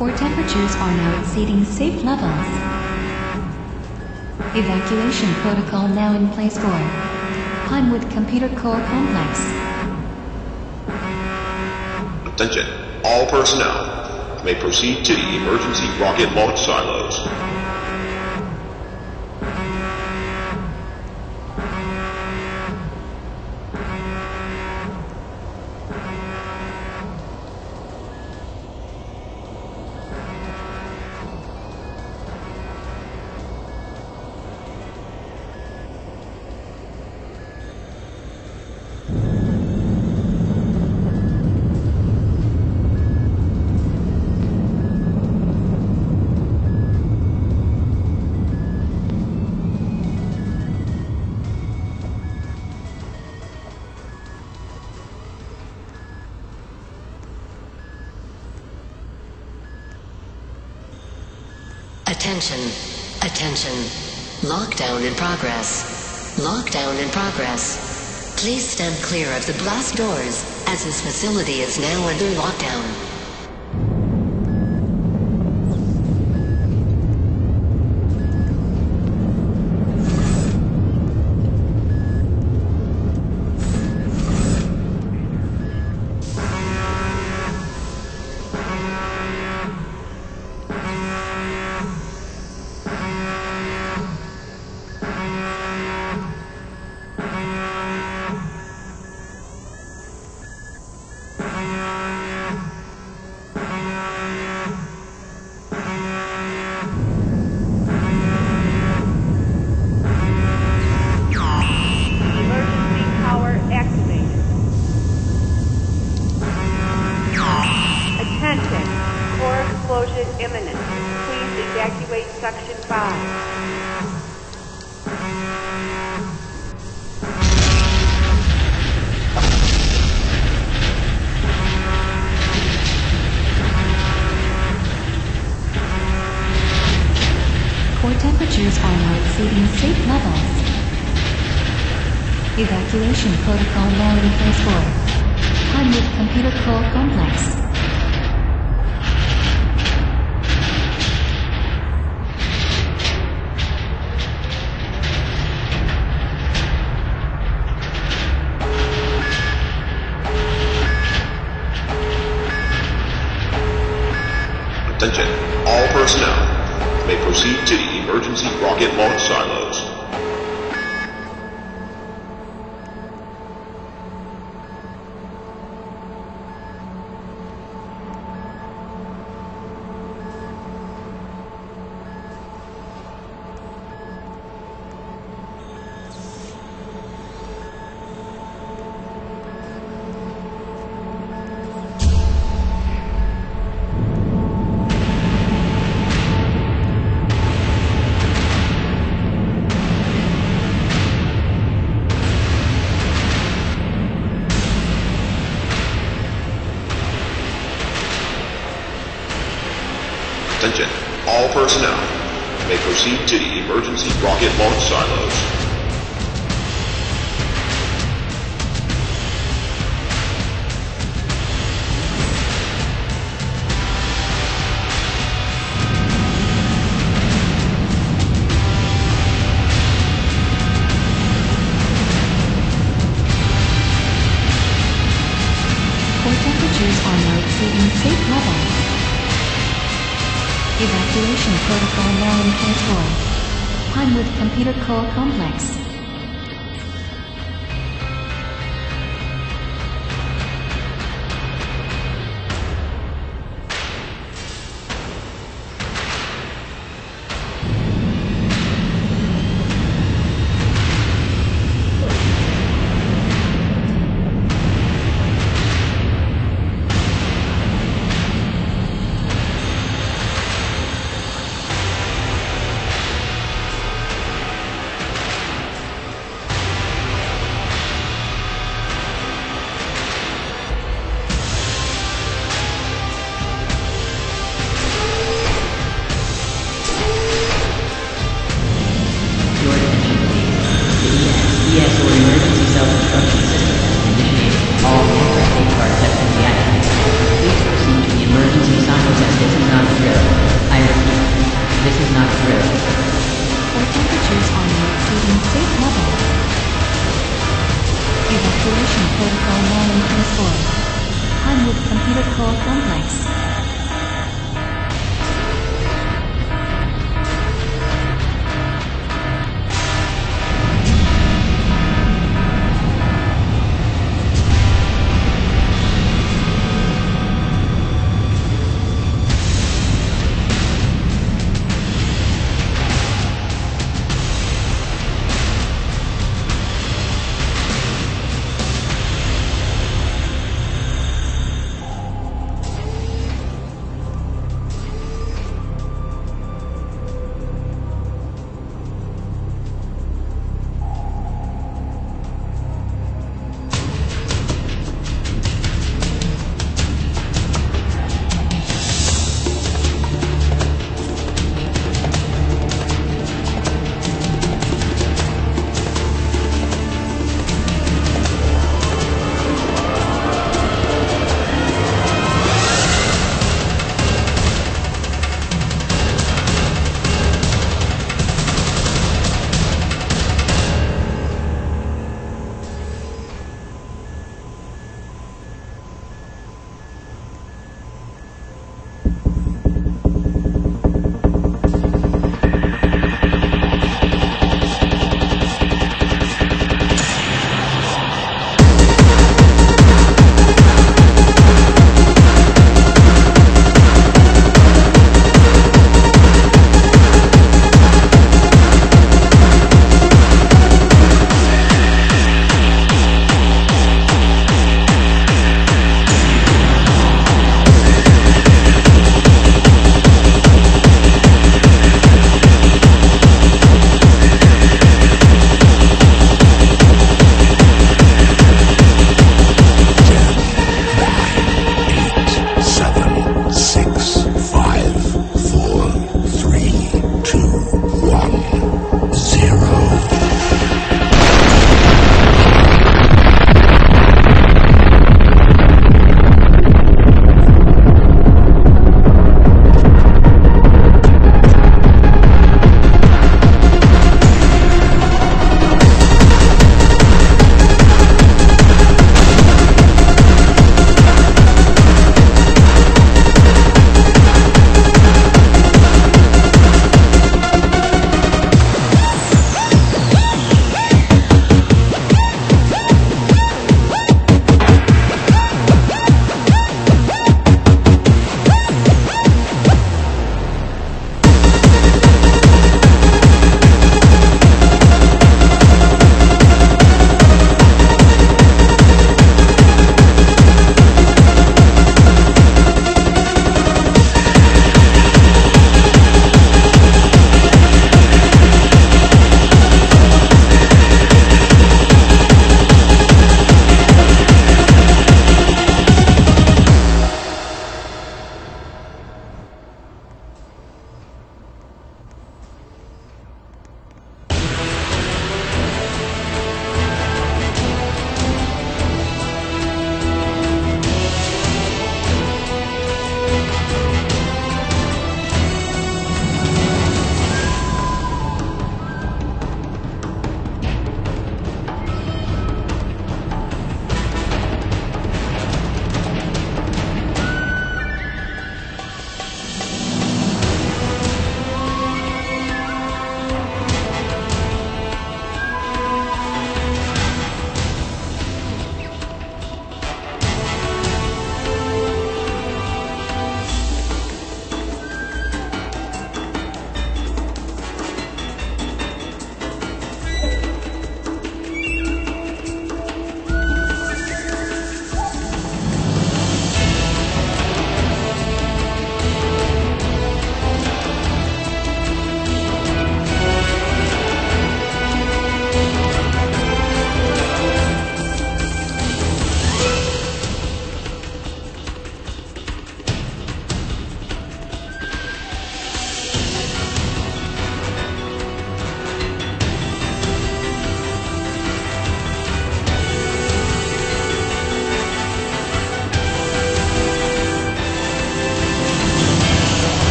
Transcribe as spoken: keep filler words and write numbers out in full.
Core temperatures are now exceeding safe levels. Evacuation protocol now in place for Pinewood Computer Core Complex. Attention, all personnel may proceed to the emergency rocket launch silos. Attention, attention. Lockdown in progress. Lockdown in progress. Please stand clear of the blast doors, as this facility is now under lockdown. Imminent. Please evacuate Section five. Core temperatures are now exceeding safe levels. Evacuation protocol now in place for Pinewood Computer Core Complex. Attention, all personnel may proceed to the emergency rocket launch silos. Attention, all personnel may proceed to the emergency rocket launch silos. Core temperatures are now exceeding safe levels. Evacuation protocol now in place for Pinewood Computer Core Complex. Evacuation Protocol nine four. Pinewood Computer Core Complex.